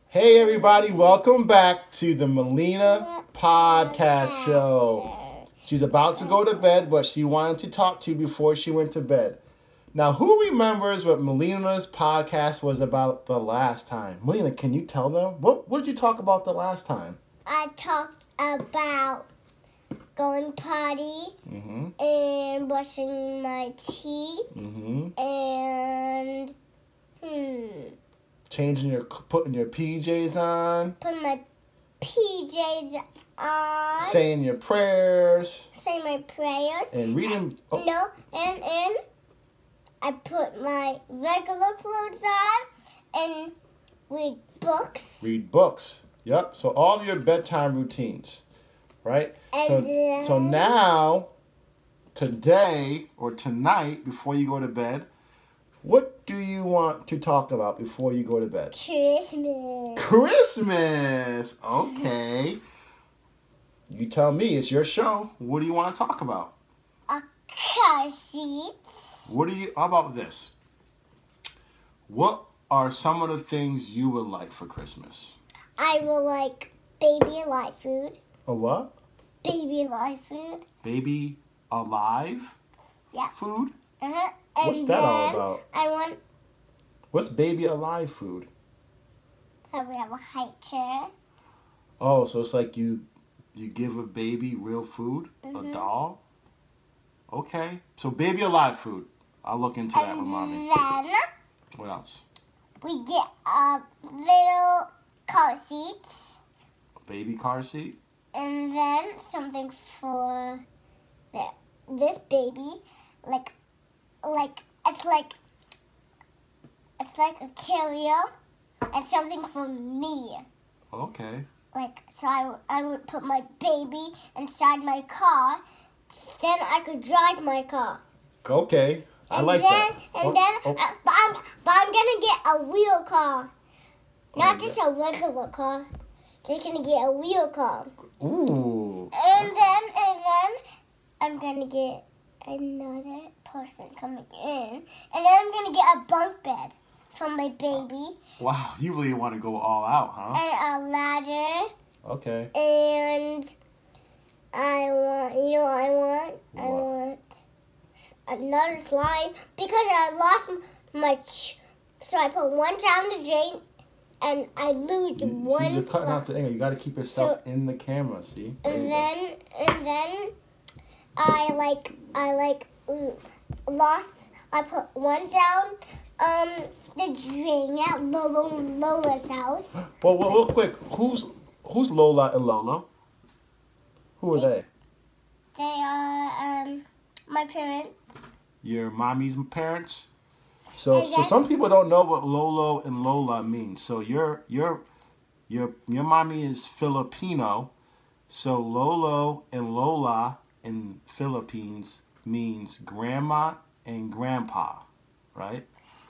Hey everybody, welcome back to the Melina Podcast Show. She's about to go to bed, but she wanted to talk to you before she went to bed. Now, who remembers what Melina's podcast was about the last time? Melina, can you tell them? What did you talk about the last time? I talked about going potty and brushing my teeth and Putting your PJs on. putting my PJs on. Saying your prayers. Saying my prayers. And reading. And I put my regular clothes on and read books. Read books. Yep. So all of your bedtime routines, right? So now, today or tonight, before you go to bed, what do you want to talk about before you go to bed? Christmas. Christmas. Okay. You tell me. It's your show. What do you want to talk about? A car seat. How about this? What are some of the things you would like for Christmas? I will like baby alive food. A what? Baby alive food. Baby alive? Yeah. Food? Uh-huh. What's that all about? I want What's baby alive food? that we have a high chair. Oh, so it's like you give a baby real food? A doll? Okay. So baby alive food. I'll look into that with mommy. Then What else? we get a little car seat. A baby car seat? And then something for this baby. It's like a carrier and something for me. Okay. So I would put my baby inside my car. Then I could drive my car. Okay. I like that. But I'm gonna get a wheel car, not just a regular car. Just gonna get a wheel car. Ooh. And then I'm gonna get another person coming in, and then I'm gonna get a bunk bed for my baby. Wow, you really want to go all out, huh? And a ladder. Okay. And I want another slime because I lost my. So I put one down the drain, and I lose one. See, you're cutting slime. out the angle. You got to keep yourself in the camera. See. And then I lost. I put one down the drain at Lola's house. Well, real quick, who's Lola and Lola? Who are they? They are my parents. Your mommy's parents. So some people don't know what Lolo and Lola means. So your mommy is Filipino. So Lolo and Lola in Philippines means grandma and grandpa, right?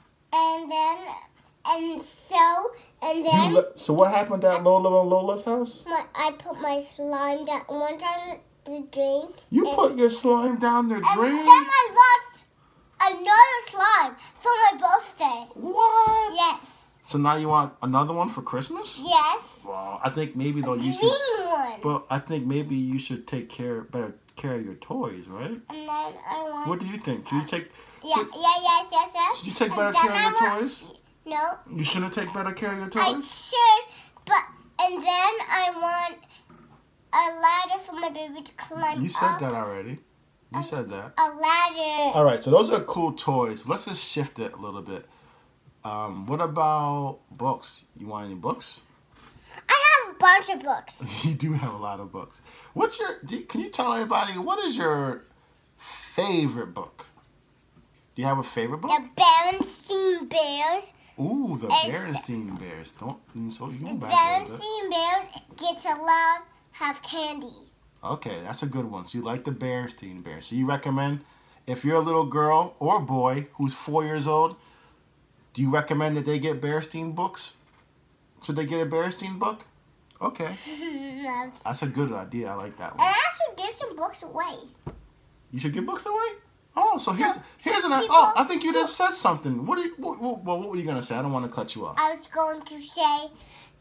So what happened at Lola and Lola's house? I put my slime down one time the drain. You put your slime down the drain? And then I lost another slime for my birthday. What? Yes. So now you want another one for Christmas? Yes. Well, I think maybe though you should. Green one. But I think maybe you should take better care of your toys, right? And then I want. What do you think? Should you take? Yes. Should you take better And then care of your toys? No. You shouldn't take better care of your I toys? should, and then I want a ladder for my baby to climb You said up. that already. You said that. A ladder. All right, so those are cool toys. Let's just shift it a little bit. What about books? You want any books? I have a bunch of books. You do have a lot of books. Can you tell everybody, what is your favorite book? Do you have a favorite book? The Berenstain Bears. Ooh, the It's- Berenstain Bears. The Berenstain Bears gets allowed have candy. Okay, that's a good one. So you like the Berenstain Bears. So you recommend, if you're a little girl or boy who's 4 years old, do you recommend that they get Berenstain books? Should they get a Berenstain book? Okay. And That's a good idea. I like that one. I should give some books away. You should give books away? Oh, so here's an people- oh, I think you just said something. What were you gonna say? I don't want to cut you off. I was going to say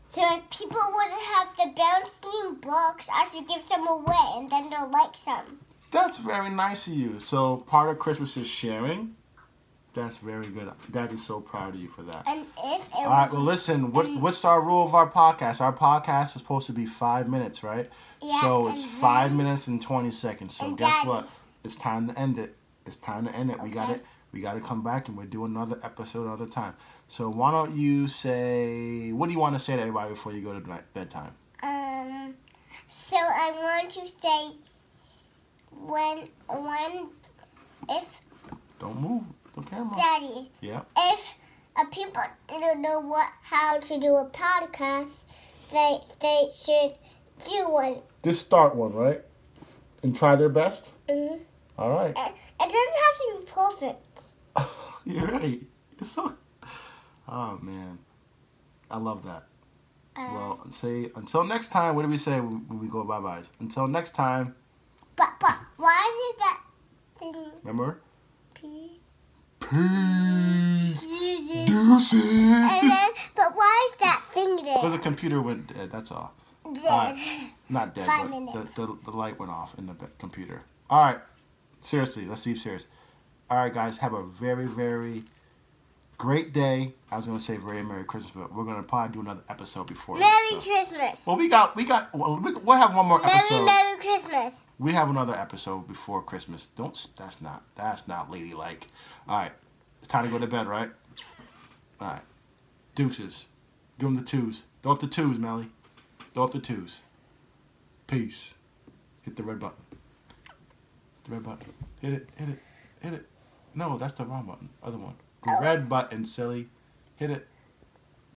So if people wouldn't have the bouncing books, I should give some away, and then they'll like some. That's very nice of you. So part of Christmas is sharing. That's very good. Dad is so proud of you for that. And if it All right, well, listen, what's our rule of our podcast? Our podcast is supposed to be 5 minutes, right? Yeah, so and it's then- 5 minutes and 20 seconds. So And guess Daddy. what? It's time to end it. It's time to end it. Okay. We got to come back and we'll do another episode another time. So why don't you say, what do you want to say to everybody before you go to bedtime? So I want to say if Don't move the camera. Daddy, Yeah. if people didn't know how to do a podcast, they should do one. Just start one, right? And try their best? Mm-hmm. All right. It doesn't have to be perfect. You're right. You're so... Oh, man. I love that. Well, say, until next time, what do we say when we go bye-byes? Until next time. But why did that thing Remember? P? Peace. Deuces. Deuces. And then, but why is that thing Because there? the computer went dead, that's all. Dead. Not dead, 5 but minutes. the light went off in the computer. All right. Seriously, let's be serious. All right, guys, have a very, very great day. I was going to say very Merry Christmas, but we're going to probably do another episode before Merry this, so. Christmas. Well, we'll have one more episode. Merry Christmas. We have another episode before Christmas. That's not ladylike. All right, it's time to go to bed, right? All right, deuces. Do them the twos. Throw up the twos, Melly. Throw up the twos. Peace. Hit the red button. The red button. Hit it. Hit it. Hit it. No, that's the wrong button. Other one. The red button, silly. Hit it.